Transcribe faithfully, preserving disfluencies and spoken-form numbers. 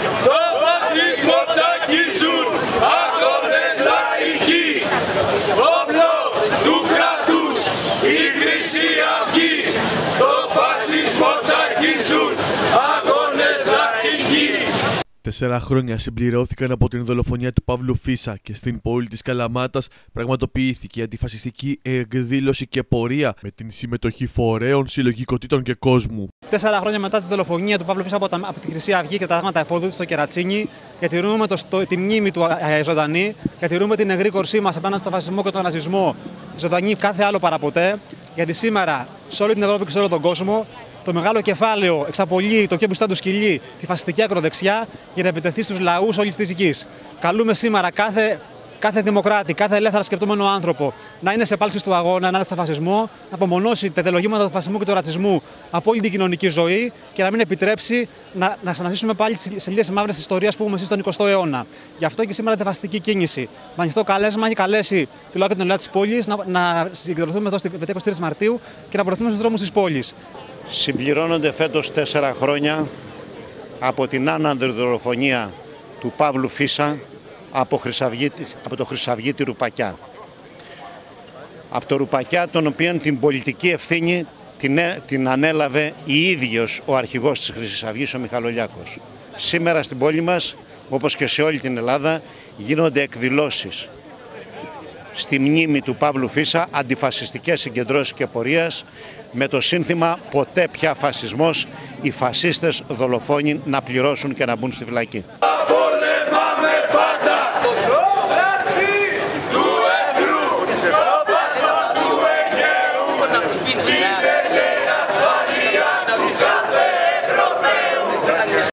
Το φασισμό τσακίζουν αγώνες λαϊκοί. Όπλο του κράτους η Χρυσή Αυγή. Το φασισμό τσακίζουν αγώνες λαϊκοί. Τέσσερα χρόνια συμπληρώθηκαν από την δολοφονία του Παύλου Φίσα και στην πόλη της Καλαμάτας πραγματοποιήθηκε η αντιφασιστική εκδήλωση και πορεία με την συμμετοχή φορέων, συλλογικοτήτων και κόσμου. Τέσσερα χρόνια μετά τη δολοφονία του Παύλου Φίσα από, τα, από τη Χρυσή Αυγή και τα τάγματα εφόδου στο Κερατσίνι, διατηρούμε το, το, τη μνήμη του ε, ζωντανή, διατηρούμε την εγρήγορσή μας απέναντι στον φασισμό και τον ναζισμό ζωντανή κάθε άλλο παραποτέ, γιατί σήμερα σε όλη την Ευρώπη και σε όλο τον κόσμο το μεγάλο κεφάλαιο εξαπολύει το πιο μπροστά του σκυλί τη φασιστική ακροδεξιά για να επιτεθεί στους λαούς όλης της γης. Καλούμε σήμερα κάθε, κάθε δημοκράτη, κάθε ελεύθερα σκεπτόμενο άνθρωπο να είναι σε πάλξη του αγώνα, να είναι στο φασισμό, να απομονώσει τα τελογήματα του φασισμού και του ρατσισμού από όλη την κοινωνική ζωή και να μην επιτρέψει να, να ξαναζήσουμε πάλι τις σελίδες μαύρες της ιστορίας που έχουμε ζήσει στον εικοστό αιώνα. Γι' αυτό και σήμερα η αντιφασιστική κίνηση. Με ανοιχτό καλέσμα έχει καλέσει τη ΛΟΑ και την ΕΛΑ της πόλης να, να συγκεντρωθούμε εδώ στην εικοστή τρίτη Μαρτίου και να προωθούμε στους δρόμους της πόλης. Συμπληρώνονται φέτος τέσσερα χρόνια από την άνανδρη δολοφονία του Παύλου Φίσα από, από το Χρυσαυγίτη Ρουπακιά. Από το Ρουπακιά, τον οποίο την πολιτική ευθύνη την, την ανέλαβε η ίδιος ο αρχηγός της Χρυσής Αυγής, ο Μιχαλολιάκος. Σήμερα στην πόλη μας, όπως και σε όλη την Ελλάδα, γίνονται εκδηλώσεις στη μνήμη του Παύλου Φίσα, αντιφασιστικές συγκεντρώσεις και πορείας, με το σύνθημα «Ποτέ πια φασισμός, οι φασίστες δολοφόνοι να πληρώσουν και να μπουν στη φυλακή».